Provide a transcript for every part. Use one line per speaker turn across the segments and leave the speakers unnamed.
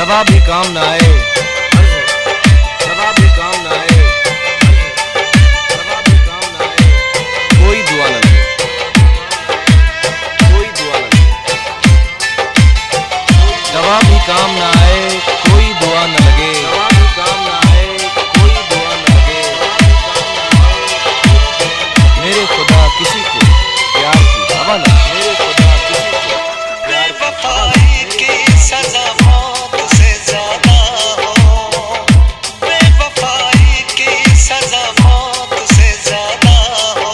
दवा भी काम ना आए, दवा भी काम ना आए, दवा भी काम ना आए, कोई दुआ न लगे, कोई दुआ न लगे, दवा भी काम ना आए, कोई दुआ न लगे, दवा भी काम ना आए, कोई दुआ न लगे। मेरे खुदा किसी को प्यार की हवा न, मेरे खुदा किसी को प्यार की हवा न।
सजा मौत से ज्यादा हो, बेवफाई की सजा मौत से ज्यादा हो,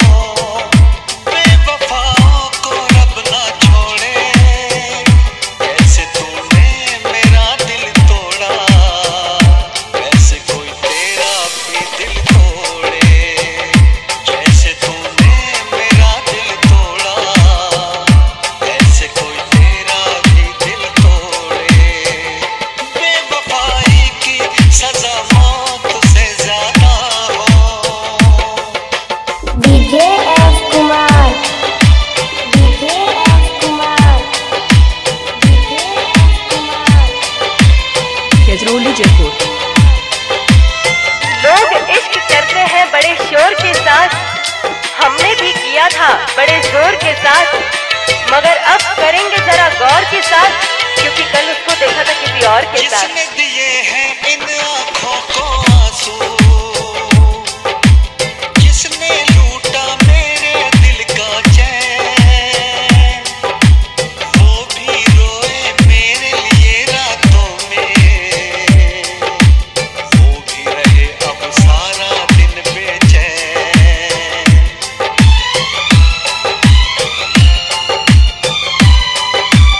बेवफाओं को रब ना छोड़े, कैसे तूने मेरा दिल तोड़ा, कैसे कोई तेरा भी दिल तोड़े, जैसे तूने मेरा दिल तोड़ा, कैसे कोई तेरा भी दिल तोड़े, बेवफाई की सजा मौत से ज्यादा हो।
DJ S Kumar, DJ S Kumar, DJ S Kumar.
Kaisrauli Jaipur.
लोग इश्क करते हैं बड़े शोर के साथ, हमने भी किया था बड़े जोर के साथ, मगर अब करेंगे जरा गौर के साथ, क्योंकि कल उसको देखा था किसी और के साथ।
किसने दिए हैं इन आँखों को आंसू, किसने लूटा मेरे दिल का चैन, वो भी रोए मेरे लिए रातों में, वो भी रहे अब सारा दिन बेचैन।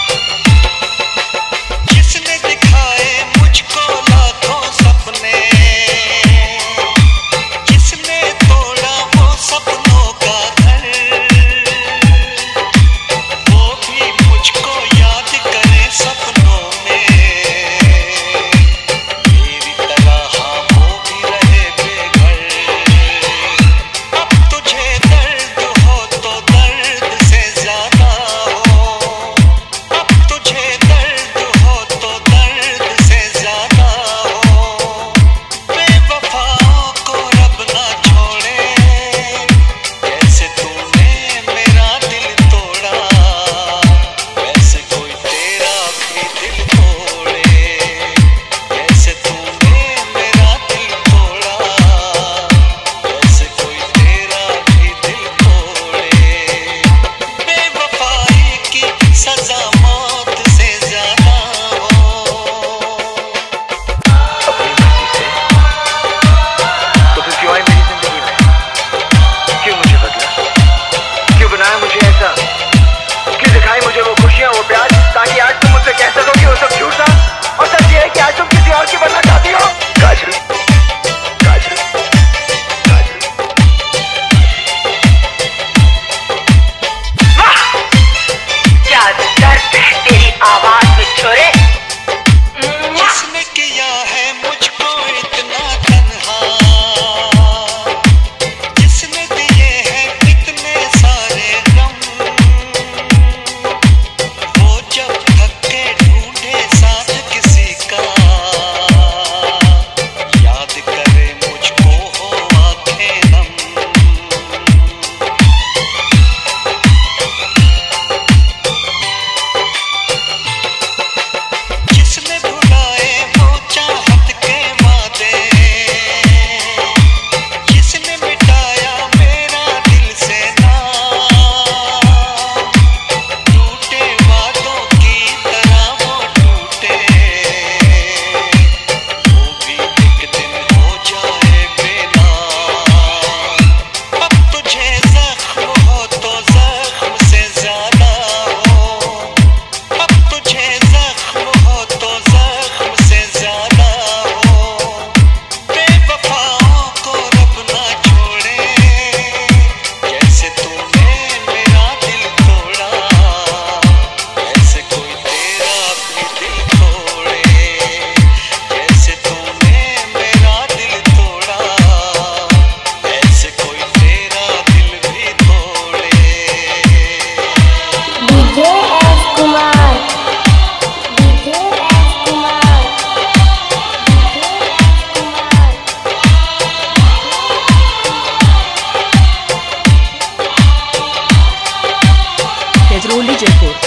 किसने दिखाए मुझको लाखों सपने,
खजरोली जयपुर।